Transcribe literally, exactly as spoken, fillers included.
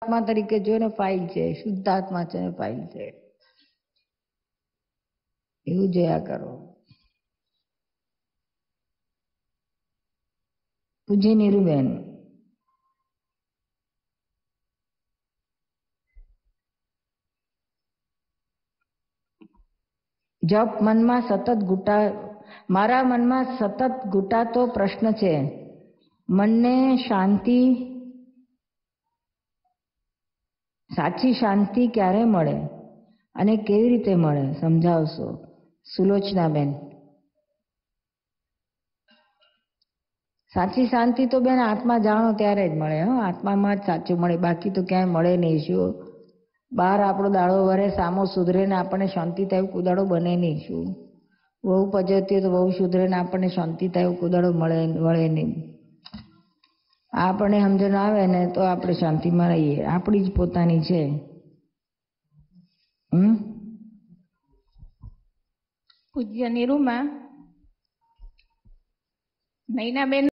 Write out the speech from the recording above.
આત્મા તરીકે જોઈને ફાઇલ છે, શુદ્ધ આત્મા છે ને ફાઇલ છે, એવું જોયા કરો. પૂજ્ય નીરુબેન, જપ મનમાં સતત ઘૂંટા મારા મનમાં સતત ઘૂંટાતો પ્રશ્ન છે. મનને શાંતિ, સાચી શાંતિ ક્યારે મળે અને કેવી રીતે મળે સમજાવશો? સુલોચનાબેન, સાચી શાંતિ તો બેન આત્મા જાણો ત્યારે જ મળે. હો, આત્મામાં જ સાચું મળે, બાકી તો ક્યાંય મળે નહીં. શું બહાર આપણો દાડો વરે સામો સુધરે ને આપણને શાંતિ થાય કુદાડો બને નહીં. શું બહુ પજવતી તો બહુ સુધરે ને આપણને શાંતિ થાય કુદાડો મળે વળે નહીં. આપણને સમજણ આવે ને તો આપણે શાંતિમાં રહીએ, આપણી જ પોતાની છે. હમ પૂજ્ય નીરુમાં, નૈનાબેન